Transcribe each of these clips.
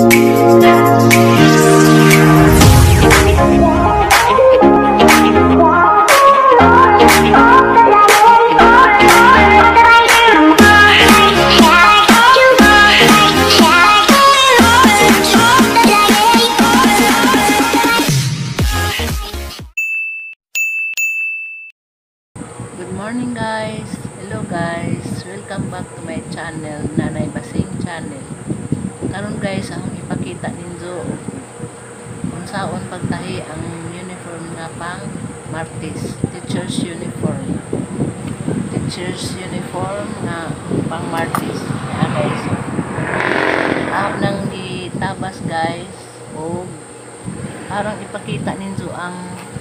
Good morning guys. Hello guys. Welcome back to my channel, Nanay channel. Karon guys, akong ipakita ninyo kung saon pagtahi ang uniform nga pang Martes, teacher's uniform. Teacher's uniform nga pang Martes. Kaya guys, ahap nang gitabas guys, o parang ipakita ninyo ang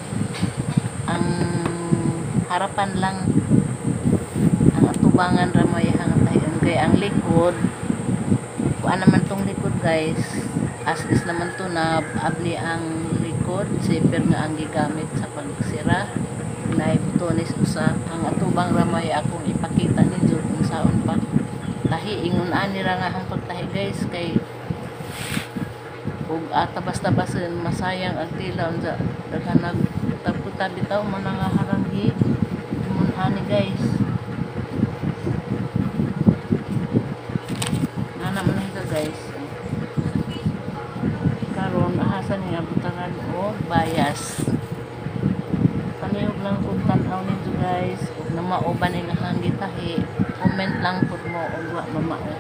harapan lang, ang atubangan ramay hang tayon, kaya ang likod kuan naman tong likod guys, as is naman to na abli ang likod, zipper nga ang gigamit sa pagsira na butones usa. Ang atubang ramay akong ipakita ninyo kung saon pa tahi, ingon ani ra nga ang pagtahi guys, kay ug tabas-tabasen masayang ang tilaw sa daghan nagputa bitaw man nga haranghi ani guys. Nana man ito guys, karon ahasan niya butangan o bias. Kalihog lang kung tanaw nito guys, ug na mauban ni nga hangitahi, comment lang pud mo ug wa mamao.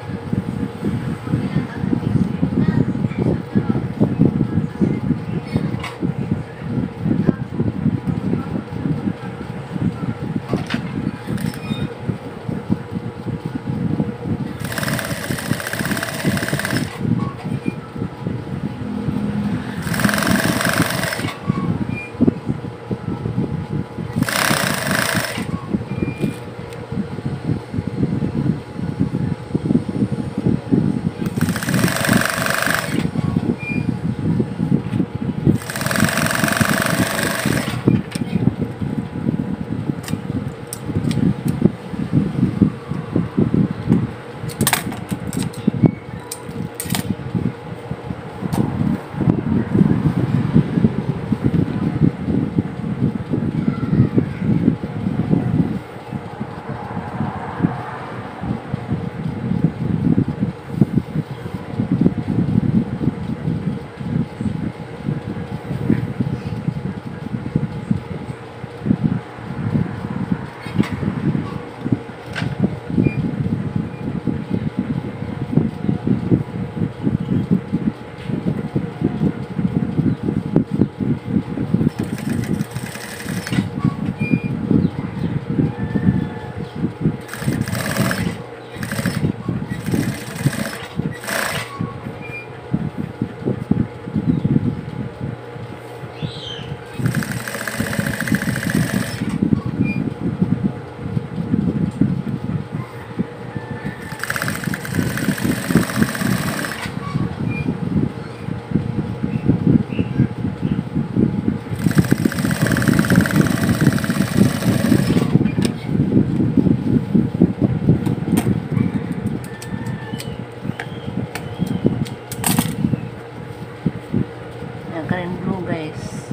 Karen blue guys.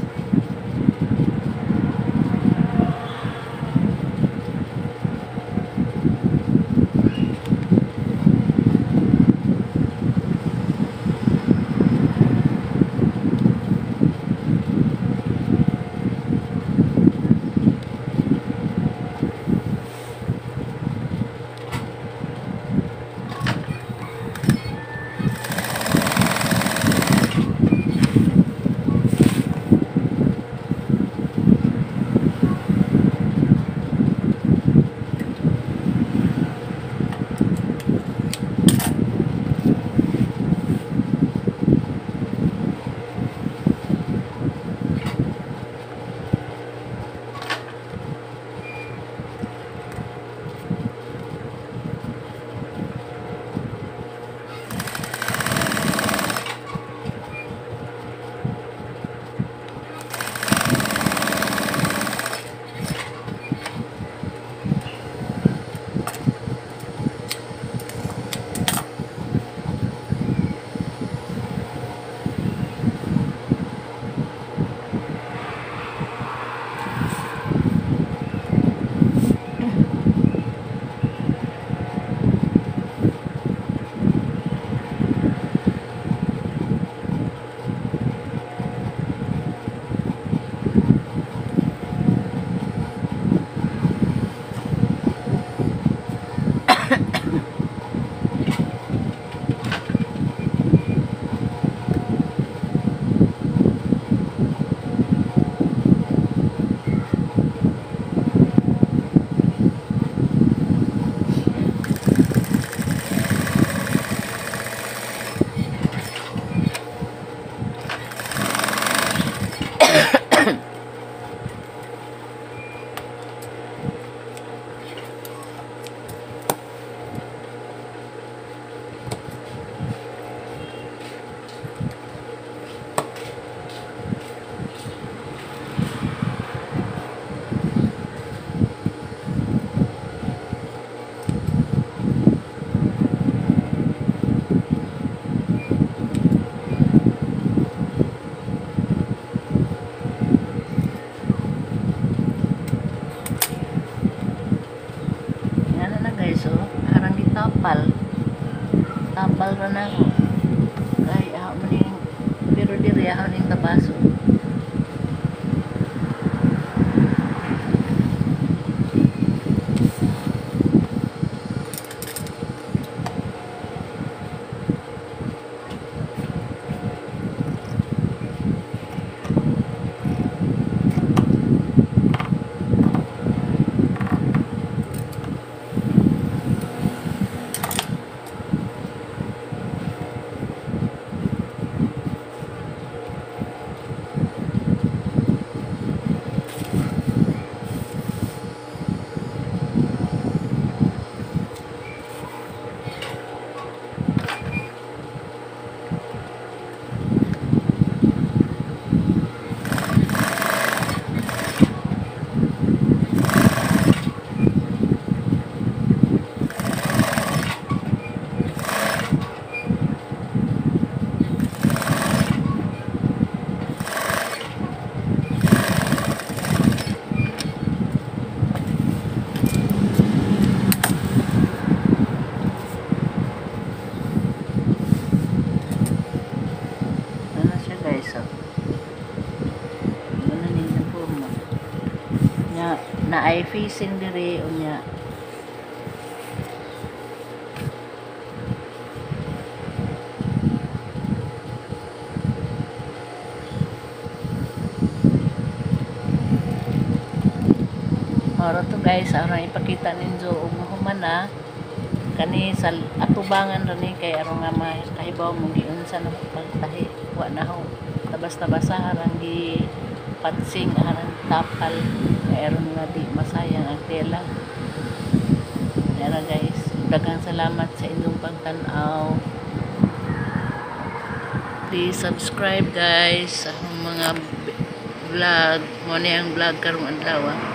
diri ahon ning tabaso. Ano siya guys, oh. Ano ninyo po mo. Na ay facing diri unya. Oro to guys, aron ipakita ninyo og humana kani sa atubangan ra ni kay aron nga makahibaw mo giunsa na pagtahi wa na ho tabas-tabasa harang gi patsing harang tapal kay aron nga di masayang ang tela. Dara guys, daghang salamat sa inyong pagtan-aw. Please subscribe guys sa akong mga vlog mo na ang vlog karong adlaw.